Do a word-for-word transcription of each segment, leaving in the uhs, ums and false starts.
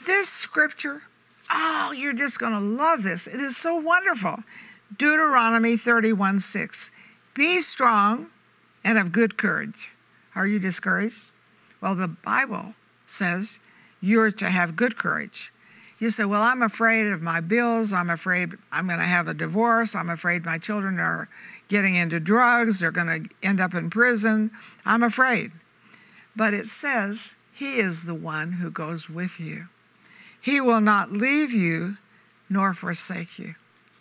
this scripture, oh, you're just going to love this. It is so wonderful. Deuteronomy thirty-one six. Be strong and of good courage. Are you discouraged? Well, the Bible says you're to have good courage. You say, well, I'm afraid of my bills. I'm afraid I'm going to have a divorce. I'm afraid my children are getting into drugs. They're going to end up in prison. I'm afraid. But it says he is the one who goes with you. He will not leave you nor forsake you.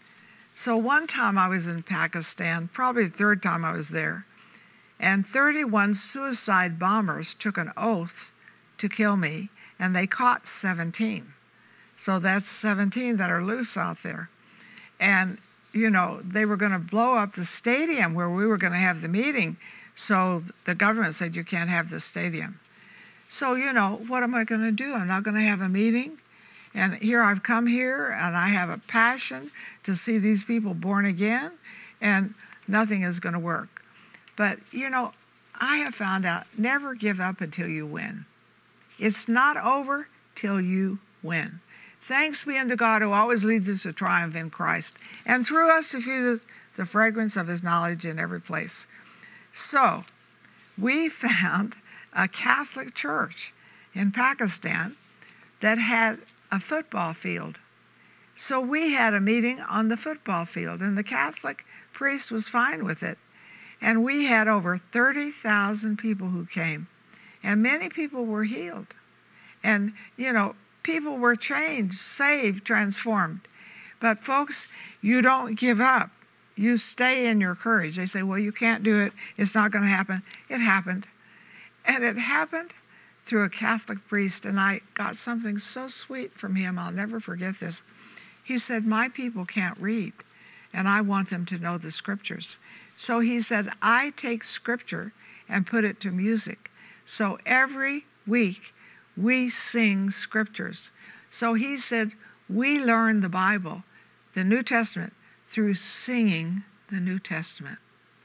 So one time I was in Pakistan, probably the third time I was there, and thirty-one suicide bombers took an oath to kill me, and they caught seventeen. So that's seventeen that are loose out there. And, you know, they were going to blow up the stadium where we were going to have the meeting. So the government said, you can't have the stadium. So, you know, what am I going to do? I'm not going to have a meeting. And here I've come here, and I have a passion to see these people born again, and nothing is going to work. But, you know, I have found out, never give up until you win. It's not over till you win. Thanks be unto God who always leads us to triumph in Christ, and through us diffuses the fragrance of his knowledge in every place. So, we found a Catholic church in Pakistan that had a football field. So we had a meeting on the football field, and the Catholic priest was fine with it. And we had over thirty thousand people who came, and many people were healed. And, you know, people were changed, saved, transformed. But folks, you don't give up. You stay in your courage. They say, well, you can't do it. It's not going to happen. It happened. And it happened through a Catholic priest, and I got something so sweet from him. I'll never forget this. He said, my people can't read, and I want them to know the scriptures. So he said, I take scripture and put it to music. So every week we sing scriptures. So he said, we learn the Bible, the New Testament, through singing the New Testament.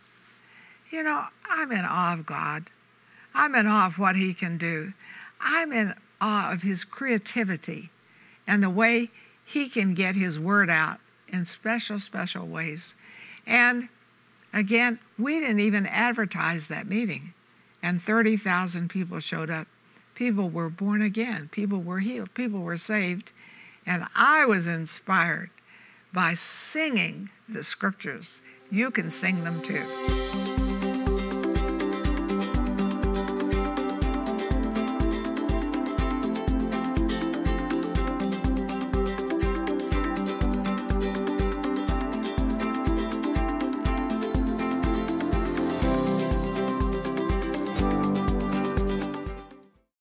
You know, I'm in awe of God. I'm in awe of what he can do. I'm in awe of his creativity and the way he can get his word out in special, special ways. And again, we didn't even advertise that meeting, and thirty thousand people showed up. People were born again. People were healed. People were saved. And I was inspired by singing the scriptures. You can sing them too.